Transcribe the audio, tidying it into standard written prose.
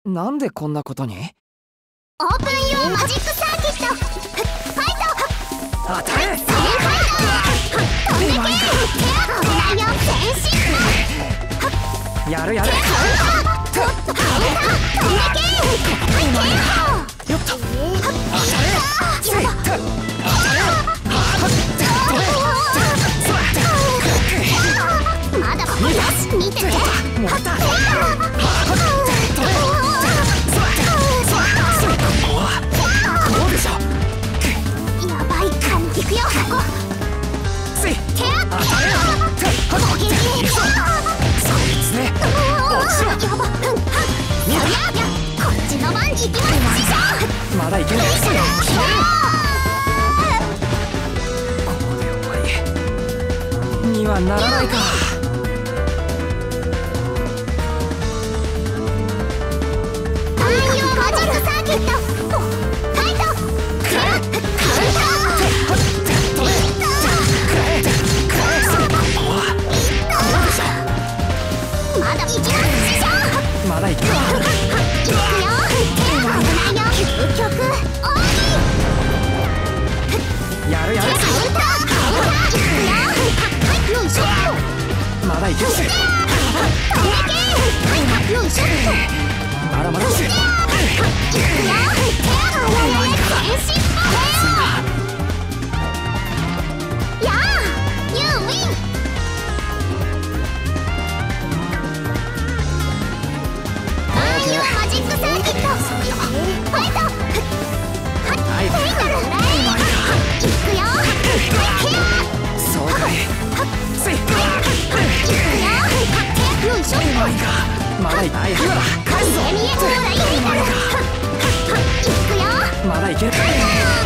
なんでこんなことに？ オープンユーマジックサーキット。ファイト。 当たれ。 飛んでけ。危ないよ。全身。 やるやる。 カウンター。飛んでけ。よっと。当たれ。やば。まだよし、見てて。 もらった。どうでしょう。 やばいかも。行くよ。 せい。 手当たれ。攻撃。 そいつね。落ちろ。 やば。そりゃこっちの番行きます。 まだいけない。ここで終わりにはならないか。 太陽マジックサーキット。ファイト。カウンター。まだ行きます。 まだいけない。 行くよ。危ないよ。究極奥義。 やるやる。 カウンター。行くよ。よいしょ。 まだいける。 飛んでけ。よいしょ。 まだまだ。 行くよ。全身パワー。やあ、ユーウィン。太陽マジックサーキット。ファイト。 はいファイナル。行くよ。 そうかい。せい。 行くよ。よいしょ。 まだいけない。今だ。返すぞ。 見えほらいいから。行くよ。 まだいける。